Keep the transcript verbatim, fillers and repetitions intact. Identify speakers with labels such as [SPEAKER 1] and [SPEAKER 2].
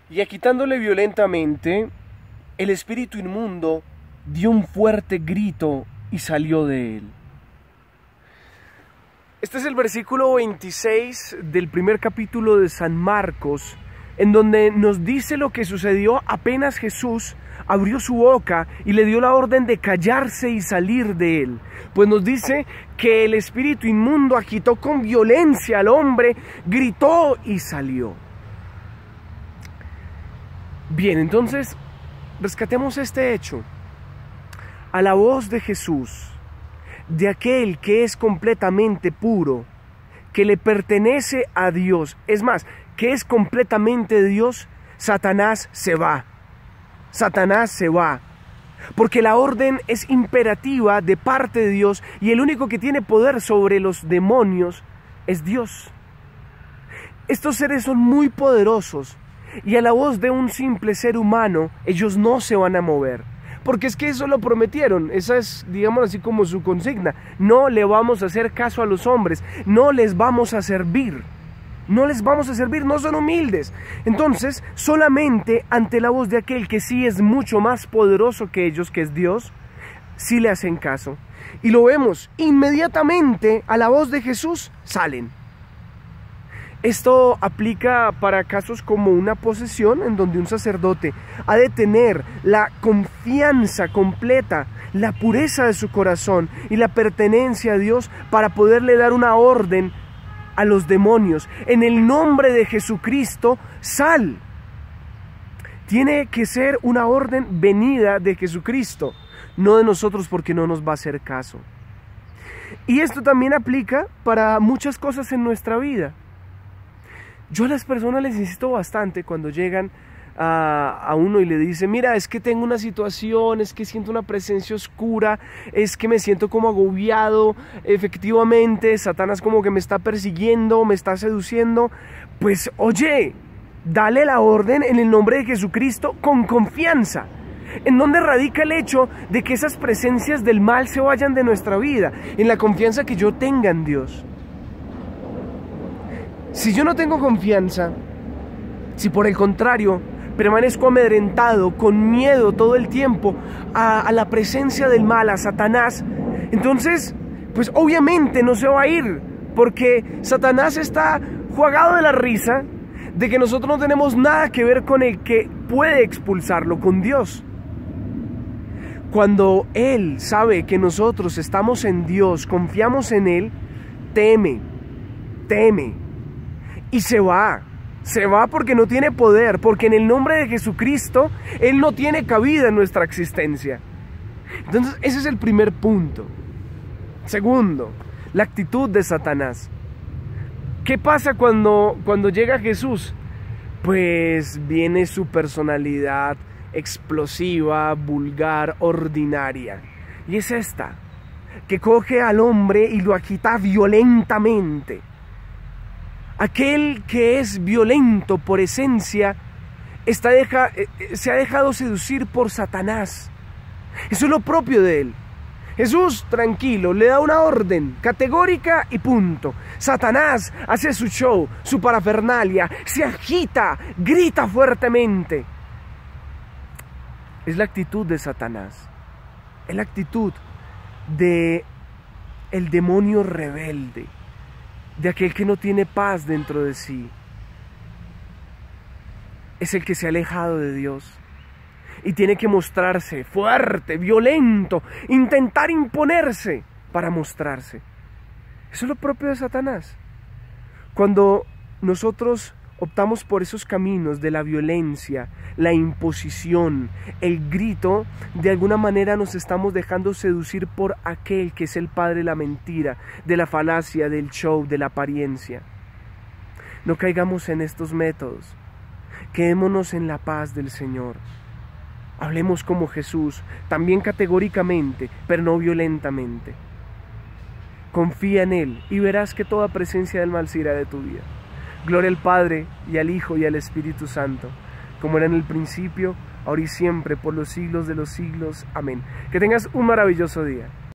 [SPEAKER 1] Y quitándole violentamente, el espíritu inmundo dio un fuerte grito y salió de él. Este es el versículo veintiséis del primer capítulo de San Marcos, en donde nos dice lo que sucedió apenas Jesús abrió su boca y le dio la orden de callarse y salir de él. Pues nos dice que el espíritu inmundo agitó con violencia al hombre, gritó y salió. Bien, entonces rescatemos este hecho. A la voz de Jesús, de aquel que es completamente puro, que le pertenece a Dios, es más, que es completamente Dios, Satanás se va. Satanás se va. Porque la orden es imperativa de parte de Dios y el único que tiene poder sobre los demonios es Dios. Estos seres son muy poderosos y a la voz de un simple ser humano ellos no se van a mover. Porque es que eso lo prometieron, esa es, digamos así, como su consigna. No le vamos a hacer caso a los hombres, no les vamos a servir. No les vamos a servir, no son humildes. Entonces, solamente ante la voz de aquel que sí es mucho más poderoso que ellos, que es Dios, sí le hacen caso. Y lo vemos, inmediatamente a la voz de Jesús salen. Esto aplica para casos como una posesión, en donde un sacerdote ha de tener la confianza completa, la pureza de su corazón y la pertenencia a Dios para poderle dar una orden a los demonios. En el nombre de Jesucristo, sal. Tiene que ser una orden venida de Jesucristo, no de nosotros, porque no nos va a hacer caso. Y esto también aplica para muchas cosas en nuestra vida. Yo a las personas les insisto bastante cuando llegan a, a uno y le dicen: mira, es que tengo una situación, es que siento una presencia oscura, es que me siento como agobiado, efectivamente, Satanás como que me está persiguiendo, me está seduciendo. Pues oye, dale la orden en el nombre de Jesucristo con confianza. ¿En dónde radica el hecho de que esas presencias del mal se vayan de nuestra vida? En la confianza que yo tenga en Dios. Si yo no tengo confianza, si por el contrario permanezco amedrentado, con miedo todo el tiempo a, a la presencia del mal, a Satanás, entonces, pues obviamente no se va a ir, porque Satanás está jugado de la risa de que nosotros no tenemos nada que ver con el que puede expulsarlo, con Dios. Cuando Él sabe que nosotros estamos en Dios, confiamos en Él, teme, teme. Y se va, se va porque no tiene poder, porque en el nombre de Jesucristo, Él no tiene cabida en nuestra existencia. Entonces, ese es el primer punto. Segundo, la actitud de Satanás. ¿Qué pasa cuando, cuando llega Jesús? Pues viene su personalidad explosiva, vulgar, ordinaria. Y es esta, que coge al hombre y lo agita violentamente. Aquel que es violento por esencia está deja, se ha dejado seducir por Satanás. Eso es lo propio de él. Jesús, tranquilo, le da una orden categórica y punto. Satanás hace su show, su parafernalia, se agita, grita fuertemente. Es la actitud de Satanás. Es la actitud de el demonio rebelde, de aquel que no tiene paz dentro de sí. Es el que se ha alejado de Dios y tiene que mostrarse fuerte, violento, intentar imponerse para mostrarse. Eso es lo propio de Satanás. Cuando nosotros optamos por esos caminos de la violencia, la imposición, el grito, de alguna manera nos estamos dejando seducir por aquel que es el padre de la mentira, de la falacia, del show, de la apariencia. No caigamos en estos métodos. Quedémonos en la paz del Señor. Hablemos como Jesús, también categóricamente, pero no violentamente. Confía en Él y verás que toda presencia del mal se irá de tu vida. Gloria al Padre, y al Hijo, y al Espíritu Santo, como era en el principio, ahora y siempre, por los siglos de los siglos. Amén. Que tengas un maravilloso día.